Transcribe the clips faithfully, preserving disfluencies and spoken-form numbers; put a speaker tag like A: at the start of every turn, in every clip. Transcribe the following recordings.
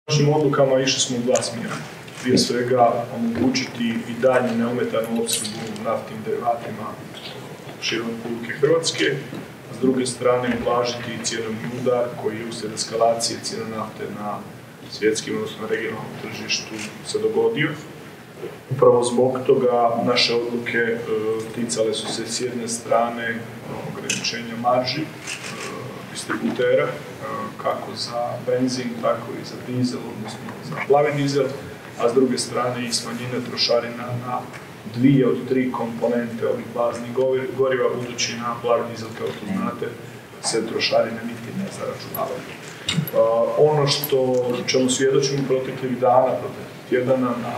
A: Našim odlukama išli smo u dva smjera. Prije svega omogućiti i dalje neometanu opskrbu naftnim derivatima širom Republike Hrvatske, a s druge strane ublažiti cjenovni udar koji je uslijed eskalacije cijena nafte na svjetskim, odnosno regionalnom tržištu se dogodio. Upravo zbog toga naše odluke e, ticale su se s jedne strane ograničenja marži e, distributera, e, kako za benzin, tako i za dizel, odnosno za plavi dizel, a s druge strane i smanjenje trošarina na dvije od tri komponente ovih baznih goriva, budući na plavi dizel, kao što znate, se trošarine niti ne zaračunavaju. Uh, ono što čemu svjedočimo proteklih dana, proteklih tjedana, na,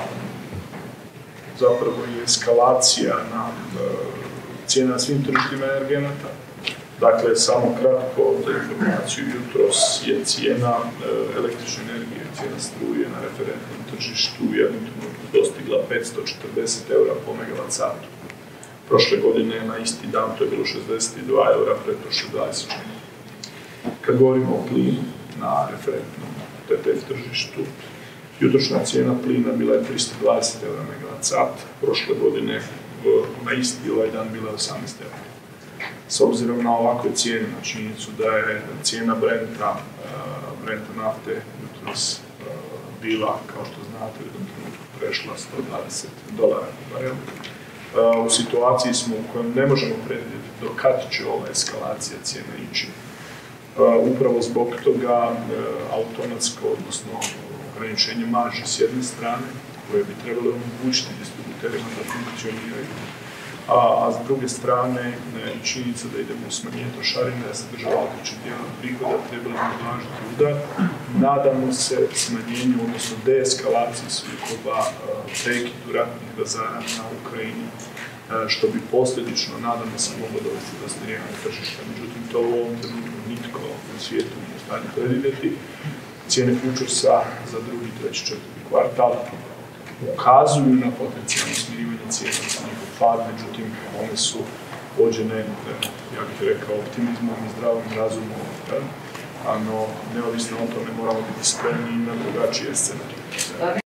A: zapravo je eskalacija na uh, cijena na svim tržištima energenata. Dakle, samo kratko za informaciju, jutros je cijena uh, električne energije, cijena struje na referentnom tržištu u jednom trenutku dostigla petsto četrdeset eura po megavat satu. Prošle godine na isti dan to je bilo šezdeset dva eura, pretprošle dvadeset četiri. Kad govorimo o plinu na referentnom T T F tržištu, jutrošnja cijena plina bila je tristo dvadeset eura megavat sat, prošle godine na isti ovaj dan bila je osamnaest eura. S obzirom na ovakve cijene, na činjenicu da je cijena Brenta, Brenta nafte jutros bila, kao što znate, u jednom trenutku prešla sto dvadeset dolara po barelu. U situaciji smo u kojem ne možemo predvidjeti do kad će ova eskalacija cijena ići. Upravo zbog toga automatsko, odnosno ograničenje marži s jedne strane, koje bi trebalo omogućiti distributerima da funkcioniraju, a s druge strane i činjenica da idemo u smanjenje trošarina, da se država odreći dijela prihoda, trebali bi ublažiti udar. Nadamo se smanjenju, odnosno deeskalaciji sukoba, prekidu ratnih razaranja na Ukrajini, što bi posljedično, nadamo se, moglo dovesti do smirivanja tržišta. Međutim, to u ovom trenutku nitko u svijetu nije u stanju predvidjeti. Cijene futuresa za drugi, treći, četvrti kvartal ukazuju na potencijalno smirivanje cijena za njihov pad, međutim, one su vođene, ja bih rekao, optimizmom i zdravim razumom, no neovisno o tome moramo biti spremni na drugačije scenarije.